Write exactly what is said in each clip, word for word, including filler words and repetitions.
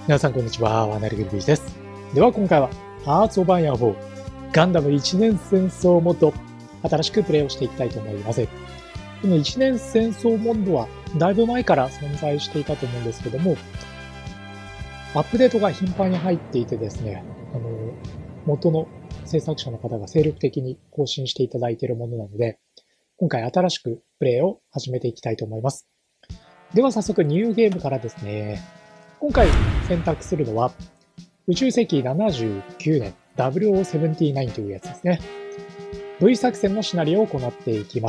皆さんこんにちは、ワナリグルビーです。では今回は、ハーツ・オブ・アイアンフォー、ガンダムいちねん戦争モッド、新しくプレイをしていきたいと思います。このいちねん戦争モッドは、だいぶ前から存在していたと思うんですけども、アップデートが頻繁に入っていてですね、あの、元の制作者の方が精力的に更新していただいているものなので、今回新しくプレイを始めていきたいと思います。では早速ニューゲームからですね。今回選択するのは宇宙世紀ななじゅうきゅうねん ダブルオーセブンティーナイン というやつですね。V 作戦のシナリオを行っていきます。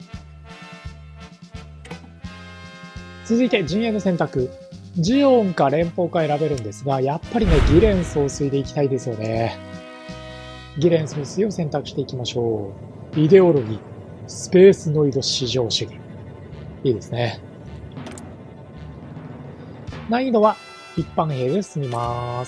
続いて陣営の選択。ジオンか連邦か選べるんですが、やっぱりね、ギレン総帥でいきたいですよね。ギレン総帥を選択していきましょう。イデオロギー、スペースノイド至上主義。いいですね。難易度は一般兵で進みます。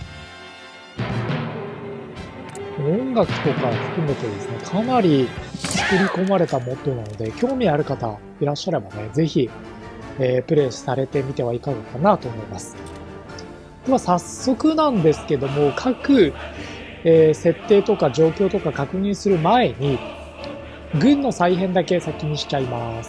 音楽とか含めてですね、かなり作り込まれたモッドなので、興味ある方いらっしゃればね、ぜひ、えー、プレイされてみてはいかがかなと思います。では早速なんですけども、各、えー、設定とか状況とか確認する前に、軍の再編だけ先にしちゃいます。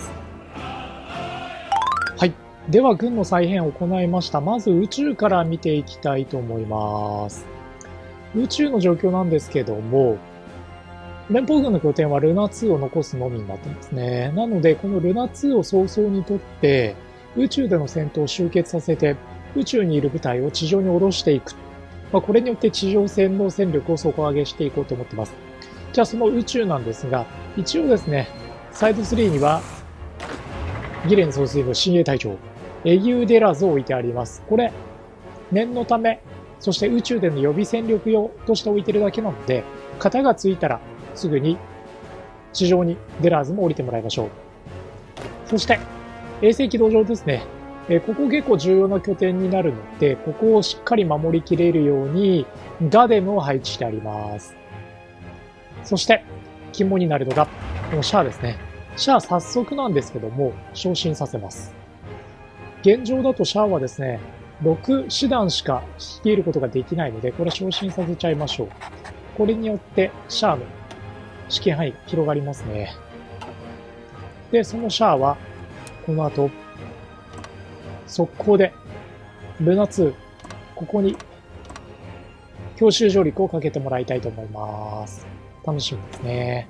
はい。では、軍の再編を行いました。まず宇宙から見ていきたいと思います。宇宙の状況なんですけども、連邦軍の拠点はルナツーを残すのみになってますね。なので、このルナツーを早々にとって、宇宙での戦闘を終結させて、宇宙にいる部隊を地上に下ろしていく。まあ、これによって地上戦の戦力を底上げしていこうと思ってます。じゃあその宇宙なんですが、一応ですね、サイドスリーには、ギレン総帥の親衛隊長、エギューデラズを置いてあります。これ、念のため、そして宇宙での予備戦力用として置いてるだけなので、型がついたらすぐに地上にデラーズも降りてもらいましょう。そして、衛星軌道上ですね。えここ結構重要な拠点になるので、ここをしっかり守りきれるようにガデムを配置してあります。そして、肝になるのが、このシャアですね。シャア早速なんですけども、昇進させます。現状だとシャアはですね、ろく師団しか率いることができないので、これ昇進させちゃいましょう。これによってシャアの指揮範囲が広がりますね。で、そのシャアは、この後、速攻で、ルナツー、ここに、強襲上陸をかけてもらいたいと思います。楽しみですね。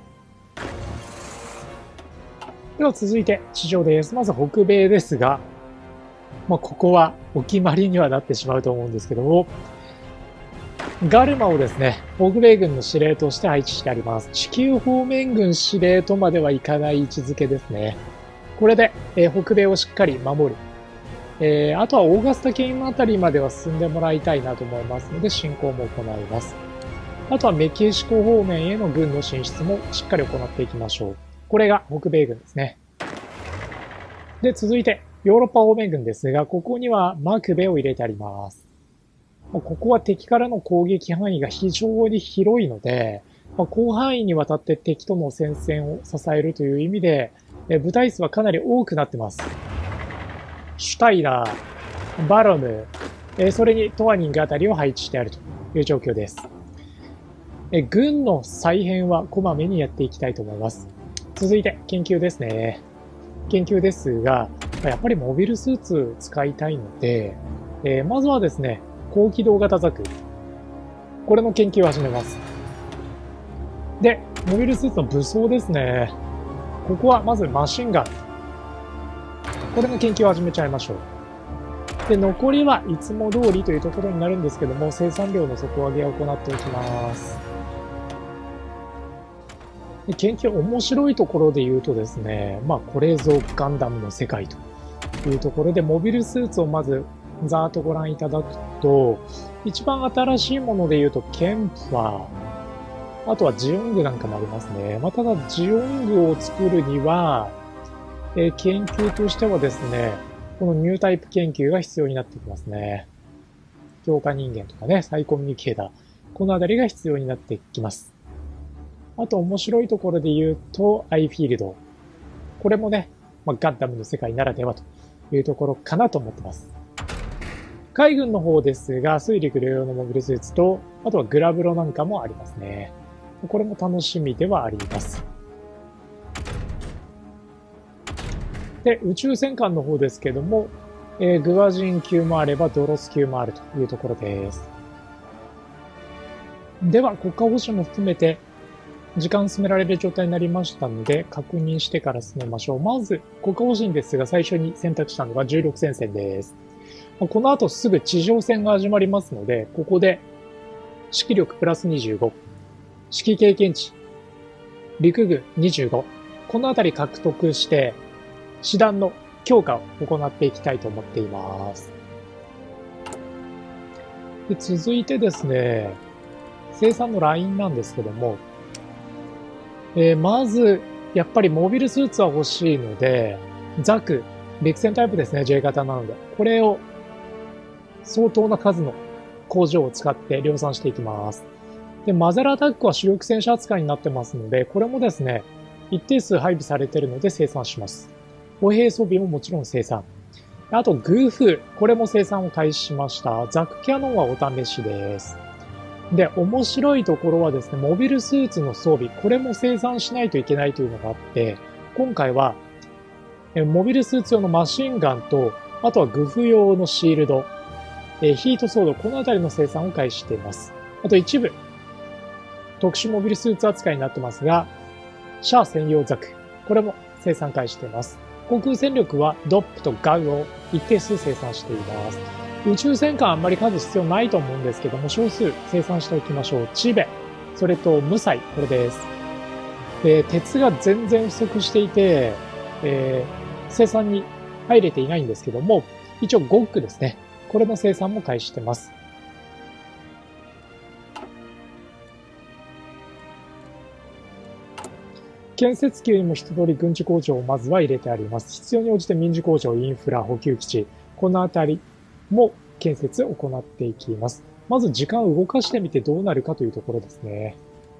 では続いて地上です。まず北米ですが、まあ、ここはお決まりにはなってしまうと思うんですけども、ガルマをですね、北米軍の司令として配置してあります。地球方面軍司令とまではいかない位置づけですね。これで、えー、北米をしっかり守る。えー、あとはオーガスタ県あたりまでは進んでもらいたいなと思いますので、進行も行います。あとはメキシコ方面への軍の進出もしっかり行っていきましょう。これが北米軍ですね。で、続いて、ヨーロッパ方面軍ですが、ここにはマクベを入れてあります。ここは敵からの攻撃範囲が非常に広いので、広範囲にわたって敵との戦線を支えるという意味で、部隊数はかなり多くなってます。シュタイナー、バロム、それにトワニングあたりを配置してあるという状況です。軍の再編はこまめにやっていきたいと思います。続いて研究ですね。研究ですが、やっぱりモビルスーツ使いたいので、えー、まずはですね、高機動型ザク。これの研究を始めます。で、モビルスーツの武装ですね。ここはまずマシンガン。これの研究を始めちゃいましょう。で、残りはいつも通りというところになるんですけども、生産量の底上げを行っておきます。で、研究面白いところで言うとですね、まあこれぞガンダムの世界というところで、モビルスーツをまずざーっとご覧いただくと、一番新しいもので言うとケンプファー、あとはジオングなんかもありますね。まあ、ただジオングを作るには、えー、研究としてはですね、このニュータイプ研究が必要になってきますね。強化人間とかね、サイコミュニケーター、このあたりが必要になってきます。あと面白いところで言うと、アイフィールド。これもね、まあ、ガンダムの世界ならではというところかなと思ってます。 海軍の方ですが、水陸両用のモビルスーツと、あとはグラブロなんかもありますね。これも楽しみではあります。で、宇宙戦艦の方ですけども、えー、グアジン級もあればドロス級もあるというところです。では、国家保守も含めて、時間進められる状態になりましたので、確認してから進めましょう。まず、国家方針ですが、最初に選択したのがじゅうろく戦線です。この後すぐ地上戦が始まりますので、ここで、指揮力プラスにじゅうご、指揮経験値、陸軍にじゅうご、このあたり獲得して、師団の強化を行っていきたいと思っています。で、続いてですね、生産のラインなんですけども、えー、まず、やっぱりモビルスーツは欲しいので、ザク、陸戦タイプですね、J 型なので。これを相当な数の工場を使って量産していきます。で、マゼラアタックは主力戦車扱いになってますので、これもですね、一定数配備されているので生産します。歩兵装備ももちろん生産。あと、グーフー、これも生産を開始しました。ザクキャノンはお試しです。で、面白いところはですね、モビルスーツの装備、これも生産しないといけないというのがあって、今回は、モビルスーツ用のマシンガンと、あとはグフ用のシールド、ヒートソード、このあたりの生産を開始しています。あと一部、特殊モビルスーツ扱いになってますが、シャア専用ザク、これも生産開始しています。航空戦力はドップとガウを一定数生産しています。宇宙戦艦あんまり数必要ないと思うんですけども、少数生産しておきましょう。チベ、それと無彩、これです。で、鉄が全然不足していて、えー、生産に入れていないんですけども、一応ゴックですね。これの生産も開始しています。建設機にも一通り軍事工場をまずは入れてあります。必要に応じて民事工場、インフラ、補給基地、このあたりも建設を行っていきます。まず時間を動かしてみてどうなるかというところですね。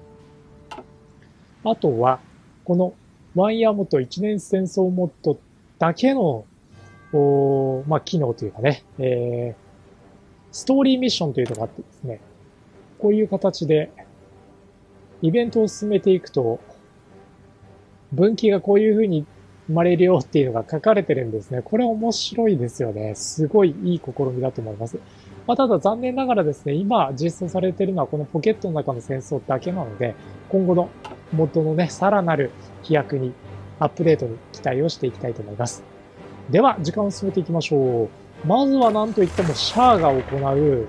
あとは、このワンヤーモッド、一年戦争モッドだけの、まあ、機能というかね、えー、ストーリーミッションというのがあってですね、こういう形でイベントを進めていくと、分岐がこういう風に生まれるよっていうのが書かれてるんですね。これ面白いですよね。すごいいい試みだと思います。まあ、ただ残念ながらですね、今実装されているのはこのポケットの中の戦争だけなので、今後のモッドのね、さらなる飛躍に、アップデートに期待をしていきたいと思います。では、時間を進めていきましょう。まずは何といってもシャアが行う、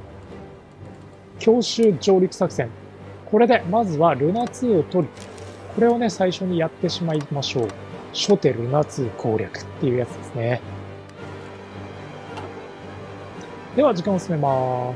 強襲上陸作戦。これで、まずはルナツーを取る。これをね、最初にやってしまいましょう。初手ルナツー攻略っていうやつですね。では、時間を進めます。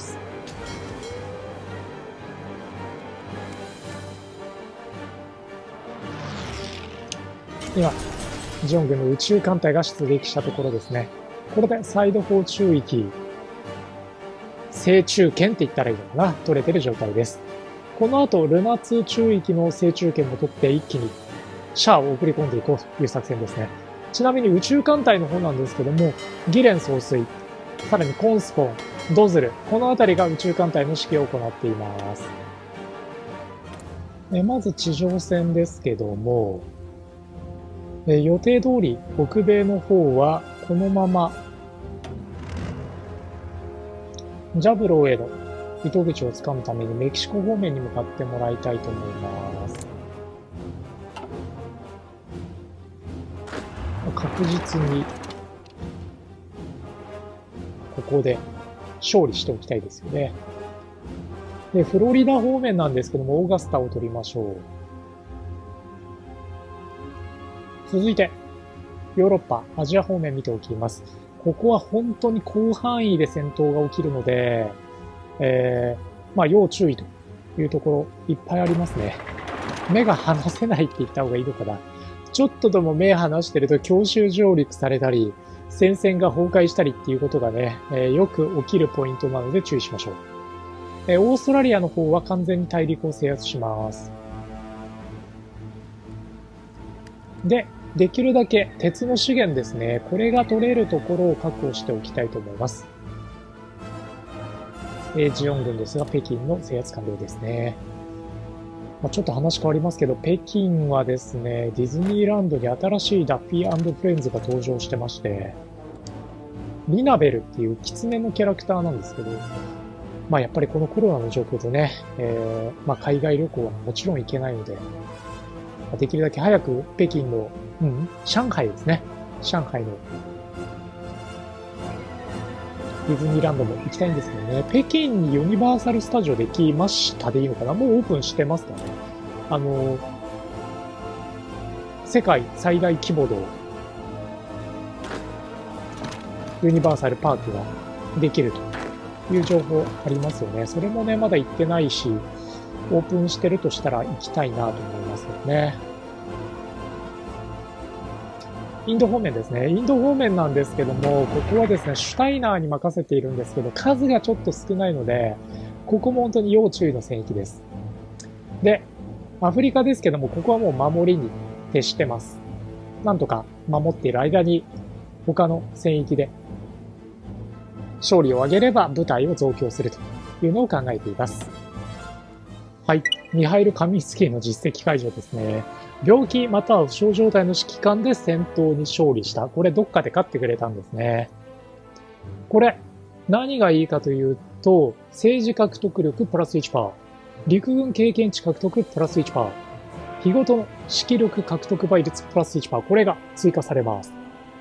今、ジョン軍の宇宙艦隊が出撃したところですね。これでサイド砲中域、正中圏って言ったらいいのかな、取れてる状態です。この後、ルナツー中域の正中圏も取って一気にシャアを送り込んでいこうという作戦ですね。ちなみに宇宙艦隊の方なんですけども、ギレン総帥、さらにコンスポン、ドズル、このあたりが宇宙艦隊の指揮を行っています。まず地上戦ですけども、予定通り北米の方はこのままジャブローへの糸口をつかむためにメキシコ方面に向かってもらいたいと思います。確実にここで勝利しておきたいですよね。で、フロリダ方面なんですけども、オーガスタを取りましょう。続いて、ヨーロッパ、アジア方面見ておきます。ここは本当に広範囲で戦闘が起きるので、えー、まあ、要注意というところいっぱいありますね。目が離せないって言った方がいいのかな。ちょっとでも目離してると強襲上陸されたり、戦線が崩壊したりっていうことがね、えー、よく起きるポイントなので注意しましょう。えー、オーストラリアの方は完全に大陸を制圧します。で、できるだけ鉄の資源ですね。これが取れるところを確保しておきたいと思います。 えー、ジオン軍ですが、北京の制圧完了ですね。まあ、ちょっと話変わりますけど、北京はですね、ディズニーランドに新しいダッフィー&フレンズが登場してまして、リナベルっていうキツネのキャラクターなんですけど、まあやっぱりこのコロナの状況でね、えー、まあ海外旅行はもちろん行けないので、できるだけ早く北京の、うん、上海ですね。上海のディズニーランドも行きたいんですけどね。北京にユニバーサルスタジオできましたでいいのかな？もうオープンしてますかね。あの、世界最大規模のユニバーサルパークができるという情報ありますよね。それもね、まだ行ってないし、オープンしてるとしたら行きたいなと思いますよね。インド方面ですね。インド方面なんですけども、ここはですね、シュタイナーに任せているんですけど、数がちょっと少ないので、ここも本当に要注意の戦域です。で、アフリカですけども、ここはもう守りに徹してます。なんとか守っている間に、他の戦域で勝利を挙げれば部隊を増強するというのを考えています。はい。ミハイル・カミンスキーの実績解除ですね。病気または負傷状態の指揮官で戦闘に勝利した。これどっかで勝ってくれたんですね。これ、何がいいかというと、政治獲得力プラスいちパーセント、陸軍経験値獲得プラスいちパーセント、日ごとの指揮力獲得倍率プラスいちパーセント、これが追加されます。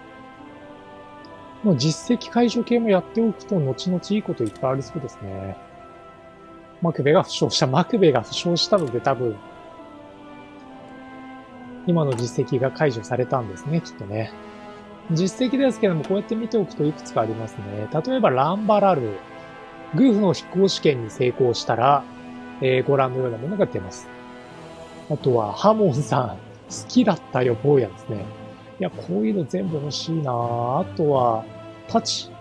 もう実績解除系もやっておくと、後々いいこといっぱいありそうですね。マクベが負傷した。マクベが負傷したので多分、今の実績が解除されたんですね、きっとね。実績ですけども、こうやって見ておくといくつかありますね。例えば、ランバラル。グーフの飛行試験に成功したら、えー、ご覧のようなものが出ます。あとは、ハモンさん。好きだったよ、坊やですね。いや、こういうの全部欲しいなぁ。あとは、パチ、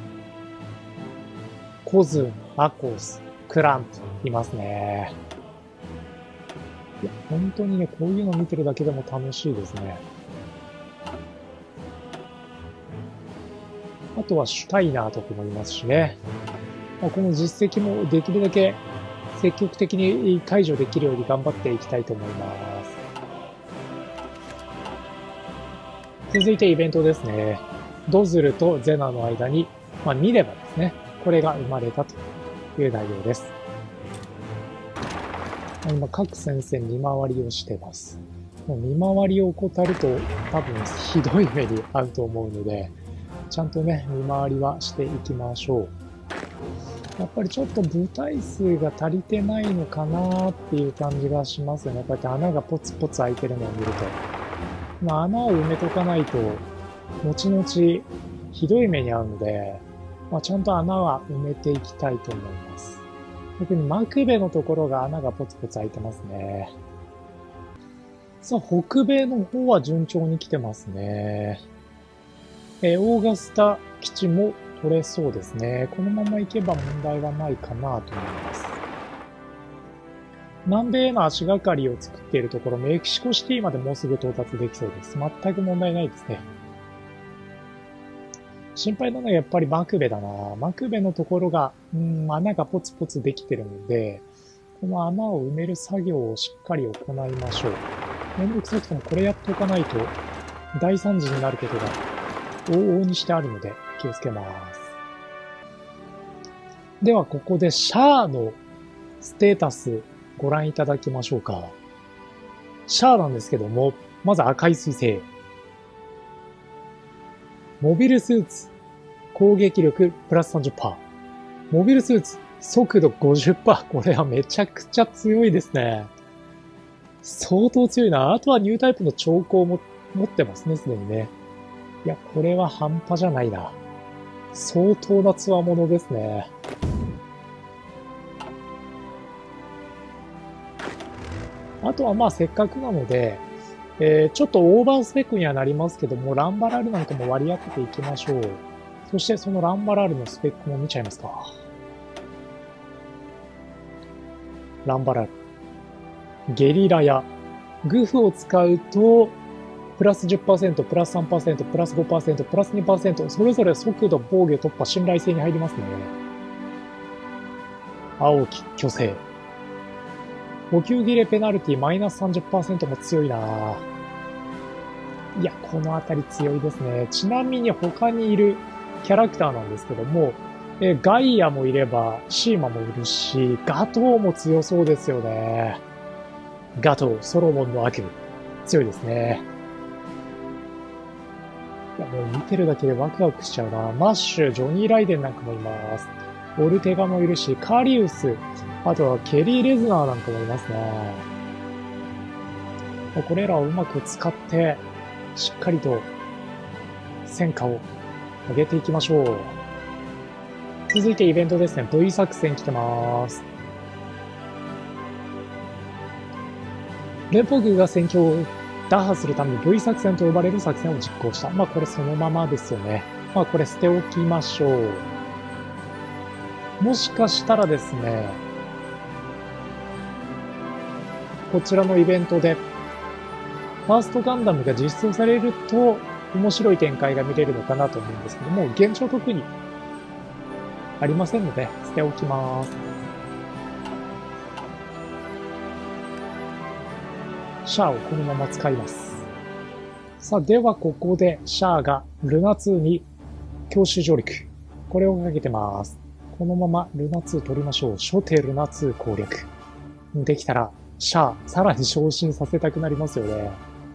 コズン、アコス、クランプ、いますね。いや、本当にね、こういうの見てるだけでも楽しいですね。あとはシュタイナーとかもいますしね。まあ、この実績もできるだけ積極的に解除できるように頑張っていきたいと思います。続いてイベントですね。ドズルとゼナの間に、まあ、ミレバですね。これが生まれたという内容です。今、各戦線見回りをしてます。もう見回りを怠ると多分ひどい目に遭うと思うので、ちゃんとね、見回りはしていきましょう。やっぱりちょっと部隊数が足りてないのかなっていう感じがしますよね。こうやって穴がポツポツ開いてるのを見ると。まあ、穴を埋めとかないと、後々ひどい目に遭うので、まあ、ちゃんと穴は埋めていきたいと思います。特にマクベのところが穴がポツポツ開いてますね。さあ、北米の方は順調に来てますね。えー、オーガスタ基地も取れそうですね。このまま行けば問題はないかなと思います。南米への足がかりを作っているところ、メキシコシティまでもうすぐ到達できそうです。全く問題ないですね。心配なのはやっぱりマクベだな。マクベのところが、うん、穴がポツポツできてるので、この穴を埋める作業をしっかり行いましょう。めんどくさくてもこれやっておかないと、大惨事になることが往々にしてあるので気をつけます。ではここでシャアのステータスご覧いただきましょうか。シャアなんですけども、まず赤い彗星。モビルスーツ、攻撃力プラス さんじゅっパーセント。モビルスーツ、速度 ごじゅっパーセント。これはめちゃくちゃ強いですね。相当強いな。あとはニュータイプの兆候も持ってますね、すでにね。いや、これは半端じゃないな。相当な強者ですね。あとはまあせっかくなので、えー、ちょっとオーバースペックにはなりますけども、ランバラルなんかも割り当てていきましょう。そしてそのランバラルのスペックも見ちゃいますか。ランバラル。ゲリラやグフを使うと、プラス じゅっパーセント、プラス さんパーセント、プラス ごパーセント、プラス にパーセント、それぞれ速度、防御、突破、信頼性に入りますね。 青き巨星。補給切れペナルティマイナス さんじゅっパーセント も強いな。いや、このあたり強いですね。ちなみに他にいるキャラクターなんですけども、えガイアもいれば、シーマもいるし、ガトーも強そうですよね。ガトー、ソロモンの悪夢。強いですね。いや、もう見てるだけでワクワクしちゃうな。マッシュ、ジョニー・ライデンなんかもいます。オルテガもいるし、カリウス、あとはケリー・レズナーなんかもいますね。これらをうまく使って、しっかりと戦果を上げていきましょう。続いてイベントですね。V 作戦来てます。連邦軍が戦況を打破するために V 作戦と呼ばれる作戦を実行した。まあこれそのままですよね。まあこれ捨ておきましょう。もしかしたらですね、こちらのイベントで、ファーストガンダムが実装されると面白い展開が見れるのかなと思うんですけども、現状特にありませんので捨ておきます。シャアをこのまま使います。さあ、ではここでシャアがルナツーに強襲上陸。これをかけてます。このままルナツー取りましょう。初手ルナツー攻略。できたら、シャア、さらに昇進させたくなりますよね。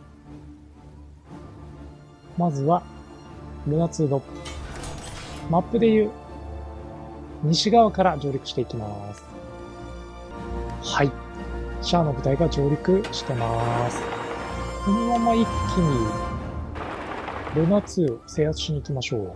まずは、ルナツーのマップでいう西側から上陸していきます。はい。シャアの部隊が上陸してます。このまま一気にルナツーを制圧しに行きましょう。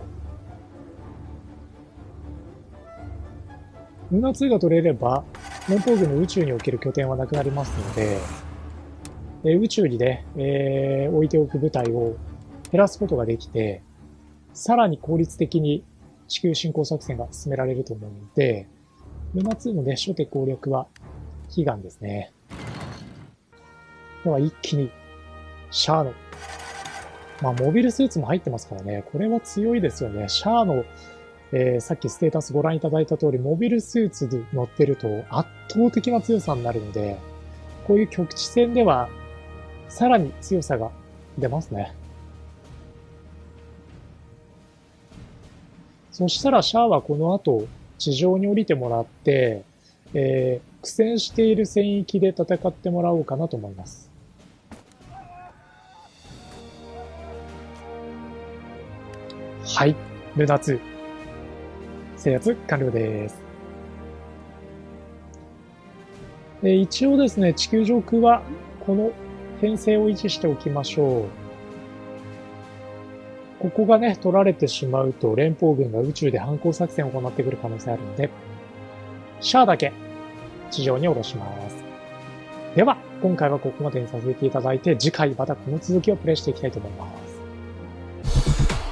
ルナツーが取れれば、連邦軍の宇宙における拠点はなくなりますので、えー、宇宙にね、えー、置いておく部隊を減らすことができて、さらに効率的に地球侵攻作戦が進められると思うので、ルナツーのね、初手攻略は悲願ですね。では一気に、シャアの、まあ、モビルスーツも入ってますからね、これは強いですよね。シャアの、えー、さっきステータスご覧いただいた通り、モビルスーツで乗ってると圧倒的な強さになるので、こういう局地戦では、さらに強さが出ますね。そしたらシャアはこの後、地上に降りてもらって、えー、苦戦している戦域で戦ってもらおうかなと思います。はい、ルナツー。制圧完了です。えー、一応ですね、地球上空はこの編成を維持しておきましょう。ここがね、取られてしまうと連邦軍が宇宙で反攻作戦を行ってくる可能性あるので、シャアだけ地上に下ろします。では、今回はここまでにさせていただいて、次回またこの続きをプレイしていきたいと思います。